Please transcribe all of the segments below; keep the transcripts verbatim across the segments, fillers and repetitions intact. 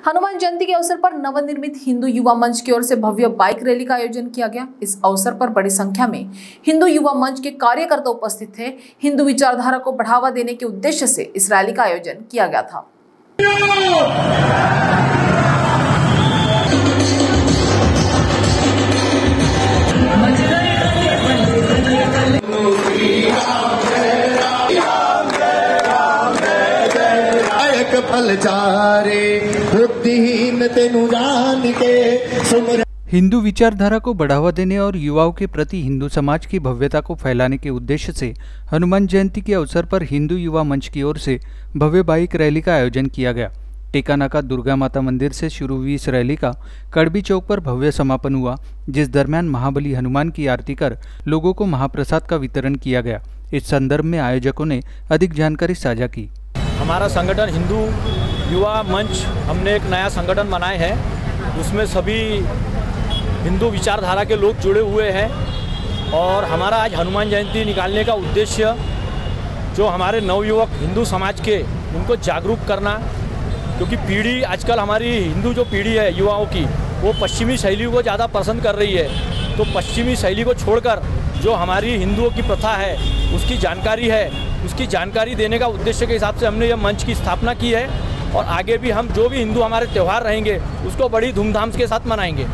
हनुमान जयंती के अवसर पर नवनिर्मित हिंदू युवा मंच की ओर से भव्य बाइक रैली का आयोजन किया गया। इस अवसर पर बड़ी संख्या में हिंदू युवा मंच के कार्यकर्ता उपस्थित थे। हिंदू विचारधारा को बढ़ावा देने के उद्देश्य से इस रैली का आयोजन किया गया था। हिंदू विचारधारा को बढ़ावा देने और युवाओं के प्रति हिंदू समाज की भव्यता को फैलाने के उद्देश्य से हनुमान जयंती के अवसर पर हिंदू युवा मंच की ओर से भव्य बाइक रैली का आयोजन किया गया। टेकानाका दुर्गा माता मंदिर से शुरू हुई इस रैली का कड़बी चौक पर भव्य समापन हुआ, जिस दरमियान महाबली हनुमान की आरती कर लोगों को महाप्रसाद का वितरण किया गया। इस संदर्भ में आयोजकों ने अधिक जानकारी साझा की। हमारा संगठन हिंदू युवा मंच, हमने एक नया संगठन बनाए हैं, उसमें सभी हिंदू विचारधारा के लोग जुड़े हुए हैं और हमारा आज हनुमान जयंती निकालने का उद्देश्य जो हमारे नवयुवक हिंदू समाज के उनको जागरूक करना, क्योंकि पीढ़ी आजकल हमारी हिंदू जो पीढ़ी है युवाओं की वो पश्चिमी शैली को ज़्यादा पसंद कर रही है। तो पश्चिमी शैली को छोड़कर जो हमारी हिंदुओं की प्रथा है उसकी जानकारी है, उसकी जानकारी देने का उद्देश्य के हिसाब से हमने यह मंच की स्थापना की है और आगे भी हम जो भी हिंदू हमारे त्यौहार रहेंगे उसको बड़ी धूमधाम के साथ मनाएंगे।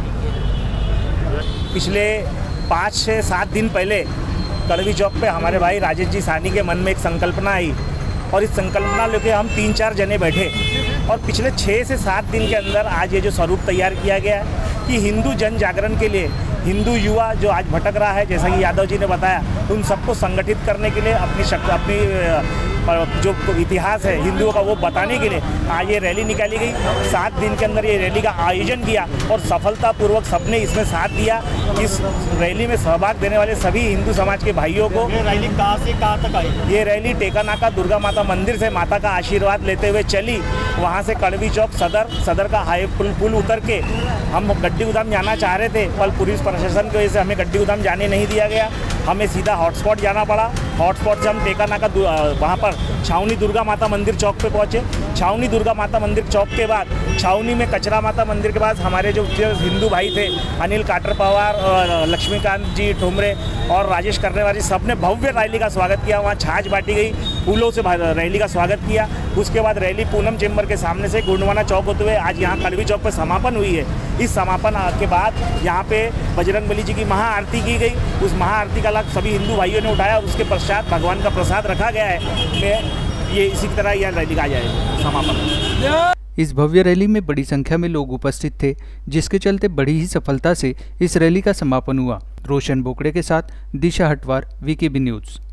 पिछले पाँच से सात दिन पहले कड़वी चौक पे हमारे भाई राजेश जी साहनी के मन में एक संकल्पना आई और इस संकल्पना लेके हम तीन चार जने बैठे और पिछले छः से सात दिन के अंदर आज ये जो स्वरूप तैयार किया गया है कि हिंदू जन जागरण के लिए हिंदू युवा जो आज भटक रहा है, जैसा कि यादव जी ने बताया, उन सबको संगठित करने के लिए अपनी शक्ति अपनी जो इतिहास है हिंदुओं का वो बताने के लिए आज ये रैली निकाली गई। सात दिन के अंदर ये रैली का आयोजन किया और सफलतापूर्वक सबने इसमें साथ दिया। इस रैली में सहभाग देने वाले सभी हिंदू समाज के भाइयों को ये रैली कहाँ से कहाँ तक आई? ये रैली टेकानाका दुर्गा माता मंदिर से माता का आशीर्वाद लेते हुए चली, वहाँ से कड़वी चौक सदर सदर का हाई पुल पुल उतर के हम गड्डी गोदाम जाना चाह रहे थे, पर पुलिस प्रशासन की वजह से हमें गड्डी गोदाम जाने नहीं दिया गया। हमें सीधा हॉटस्पॉट जाना पड़ा। हॉटस्पॉट से हम टेकानाका वहाँ पर छावनी दुर्गा माता मंदिर चौक पे पहुँचे। छावनी दुर्गा माता मंदिर चौक के बाद छावनी में कचरा माता मंदिर के पास हमारे जो हिंदू भाई थे अनिल काटर पवार और लक्ष्मीकांत जी ठुमरे और राजेश करनेवाली, सबने भव्य रैली का स्वागत किया। वहाँ छाछ बांटी गई, फूलों से रैली का स्वागत किया। उसके बाद रैली पूनम चेंबर के सामने से गुंडवाना चौक होते हुए आज यहाँ कड़वी चौक पर समापन हुई है। इस समापन के बाद यहाँ पे बजरंगबली जी की महाआरती की गई। उस महाआरती का लाभ सभी हिंदू भाइयों ने उठाया और उसके पश्चात भगवान का प्रसाद रखा गया है। ये इसी तरह यह रैली का जाएगा समापन। इस भव्य रैली में बड़ी संख्या में लोग उपस्थित थे, जिसके चलते बड़ी ही सफलता से इस रैली का समापन हुआ। रोशन बोकड़े के साथ दिशा हटवार, वीकेबी न्यूज़।